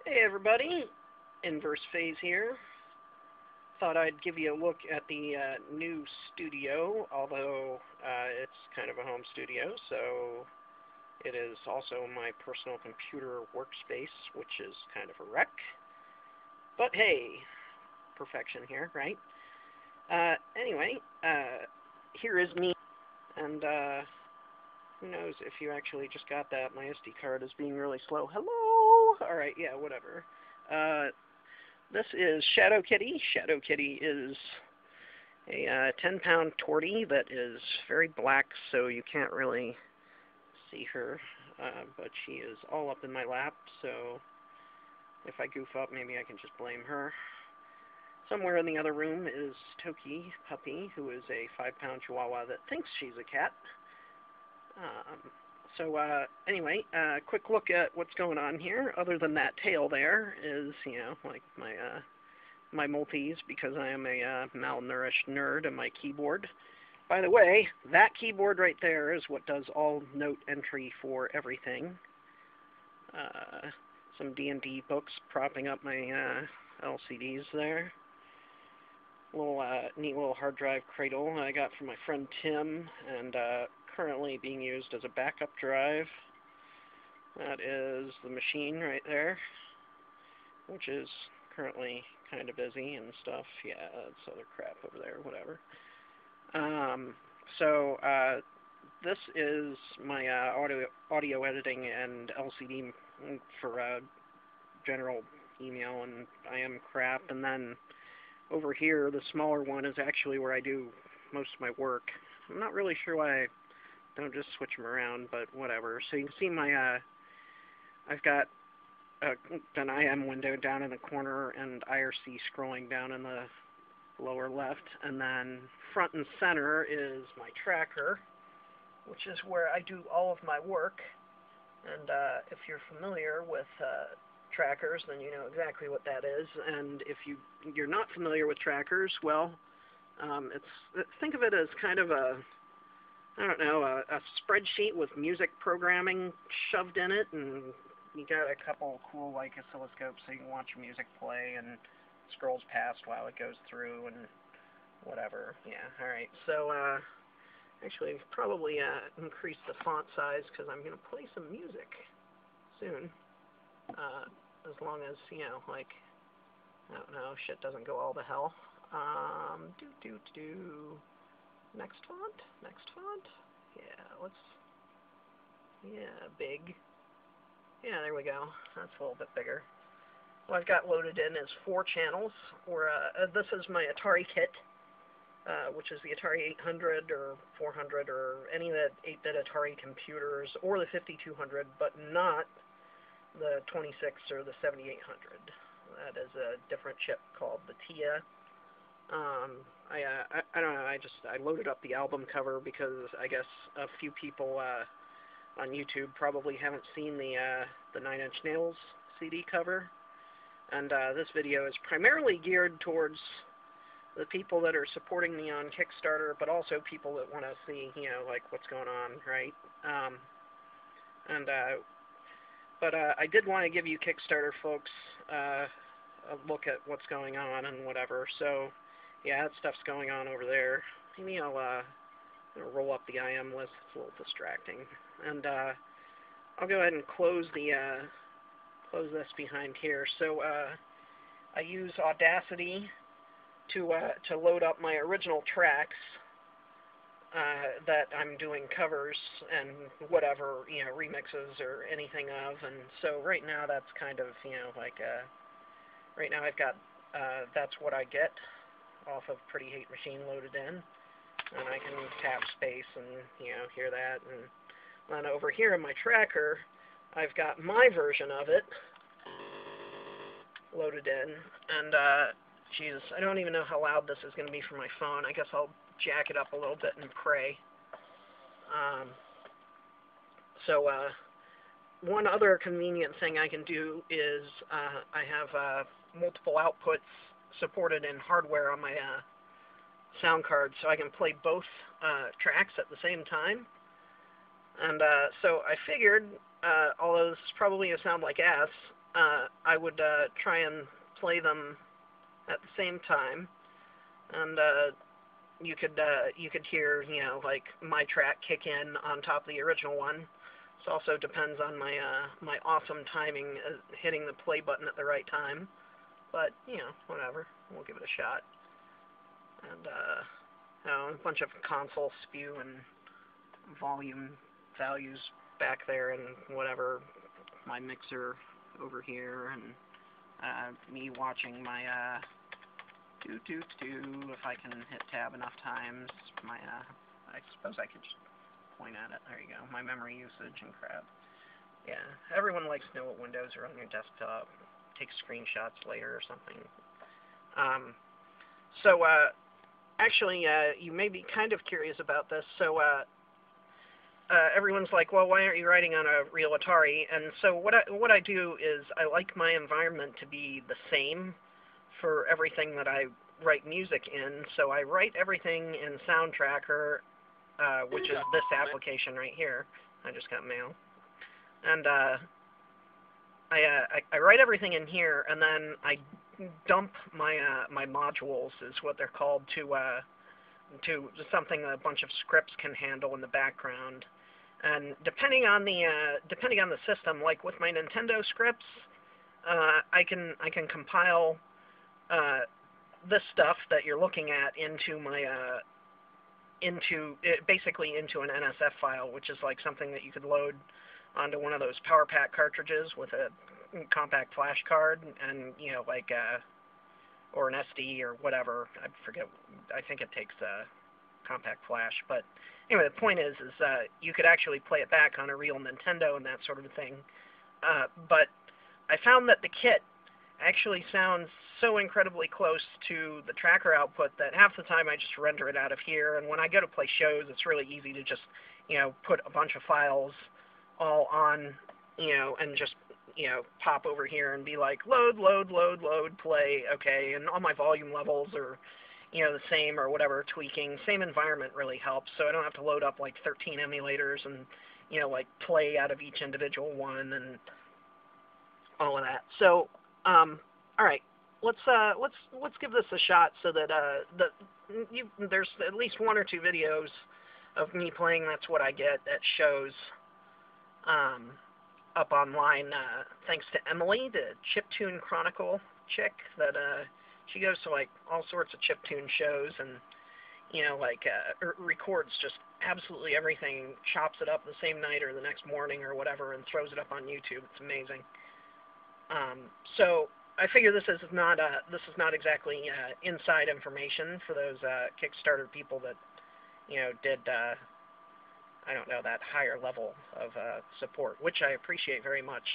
Hey everybody, Inverse Phase here. Thought I'd give you a look at the new studio, although it's kind of a home studio, so it is also my personal computer workspace, which is kind of a wreck. But hey, perfection here, right? Anyway, here is me, and who knows if you actually just got that. My SD card is being really slow. Hello! Alright, yeah, whatever. Uh, This is Shadow Kitty. Shadow Kitty is a 10-pound tortie that is very black, so you can't really see her. But she is all up in my lap, so if I goof up, maybe I can just blame her. Somewhere in the other room is Toki Puppy, who is a 5-pound chihuahua that thinks she's a cat. Anyway, quick look at what's going on here. Other than that tail there is, like my multis, because I am a malnourished nerd, and my keyboard. By the way, that keyboard right there is what does all note entry for everything. Some D&D books propping up my LCDs there. Neat little hard drive cradle I got from my friend Tim, and currently being used as a backup drive. That is the machine right there, which is currently kind of busy and stuff. Yeah, that's other crap over there, whatever. Um, this is my audio editing and LCD for general email and IM crap. And then over here, the smaller one is actually where I do most of my work. I'm not really sure why I don't just switch them around, but whatever. So you can see my, I've got an IM window down in the corner and IRC scrolling down in the lower left, and then front and center is my tracker, which is where I do all of my work. And if you're familiar with trackers, then you know exactly what that is. And if you're not familiar with trackers, well, think of it as kind of a, I don't know, a spreadsheet with music programming shoved in it, and you got a couple cool like oscilloscopes so you can watch your music play, and scrolls past while it goes through and whatever. Yeah, alright. So, actually, probably increase the font size because I'm going to play some music soon. As long as, like, I don't know, shit doesn't go all to hell. Next font? Next font? Yeah, big. Yeah, there we go. That's a little bit bigger. What I've got loaded in is 4 channels. This is my Atari kit, which is the Atari 800 or 400 or any of the 8-bit Atari computers, or the 5200, but not the 26 or the 7800. That is a different chip called the TIA. I don't know, I loaded up the album cover because I guess a few people on YouTube probably haven't seen the Nine Inch Nails CD cover. And this video is primarily geared towards the people that are supporting me on Kickstarter, but also people that want to see, like what's going on, right? But I did want to give you Kickstarter folks a look at what's going on and whatever. So, yeah, that stuff's going on over there. Maybe I'll roll up the IM list. It's a little distracting. And I'll go ahead and close this behind here. So I use Audacity to load up my original tracks that I'm doing covers and whatever, remixes or anything of. And so right now that's kind of, like, right now I've got, that's what I get off of Pretty Hate Machine loaded in. And I can tap space and, hear that. And then over here in my tracker, I've got my version of it loaded in. And, Jesus, I don't even know how loud this is going to be for my phone. I guess I'll jack it up a little bit and pray. One other convenient thing I can do is I have multiple outputs supported in hardware on my sound card, so I can play both tracks at the same time. And so I figured although this is probably going to sound like ass, I would try and play them at the same time, and you could hear, you know, like my track kick in on top of the original one. This also depends on my my awesome timing, hitting the play button at the right time. But you know, whatever, we'll give it a shot. And you know, a bunch of console spew and volume values back there, and whatever, my mixer over here, and me watching my if I can hit tab enough times, my I suppose I could just point at it. There you go, my memory usage and crap. Yeah, everyone likes to know what windows are on your desktop. Take screenshots later or something. Actually, you may be kind of curious about this. So everyone's like, well, why aren't you writing on a real Atari? And so what I do is I like my environment to be the same for everything that I write music in. So I write everything in Soundtracker, which is this application right here. I just got mail. And I write everything in here, and then I dump my my modules, is what they're called, to something that a bunch of scripts can handle in the background. And depending on the system, like with my Nintendo scripts, I can compile this stuff that you're looking at into my basically into an NSF file, which is like something that you could load onto one of those Power Pack cartridges with a compact flash card, and you know, like or an SD or whatever. I forget. I think it takes compact flash. But anyway, the point is you could actually play it back on a real Nintendo and that sort of thing. But I found that the kit actually sounds so incredibly close to the tracker output that half the time I just render it out of here. And when I go to play shows, it's really easy to just, you know, put a bunch of files all on, you know, and just, you know, pop over here and be like, load, play, okay, and all my volume levels are, you know, the same or whatever, tweaking. Same environment really helps, so I don't have to load up like 13 emulators and, you know, like play out of each individual one and all of that. So, all right, let's give this a shot so that there's at least one or two videos of me playing That's What I Get at shows up online, thanks to Emily, the Chiptune Chronicle chick, that she goes to like all sorts of chiptune shows and, you know, like records just absolutely everything, chops it up the same night or the next morning or whatever, and throws it up on YouTube. It's amazing. So I figure this is not exactly inside information for those Kickstarter people that, you know, did I don't know, that higher level of support, which I appreciate very much.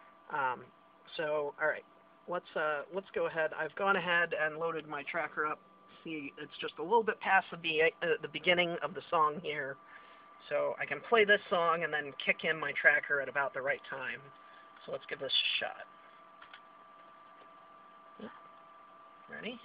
So all right, let's go ahead. I've gone ahead and loaded my tracker up. See, it's just a little bit past the beginning of the song here, so I can play this song and then kick in my tracker at about the right time. So let's give this a shot. Ready?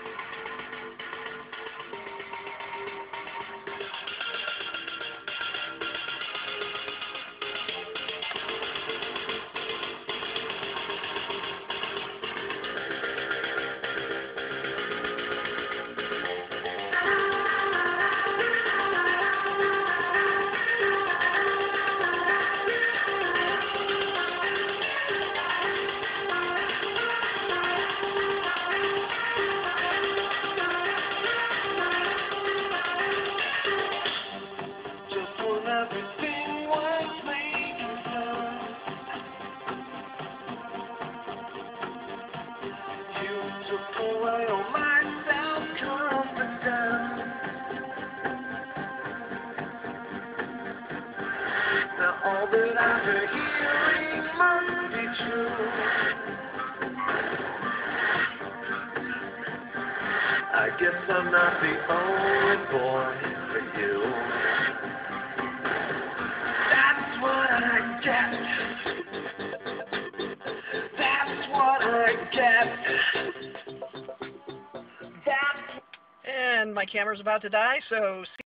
All that I've been hearing must be true. I guess I'm not the only boy for you. That's what I get. That's what I get. And my camera's about to die, so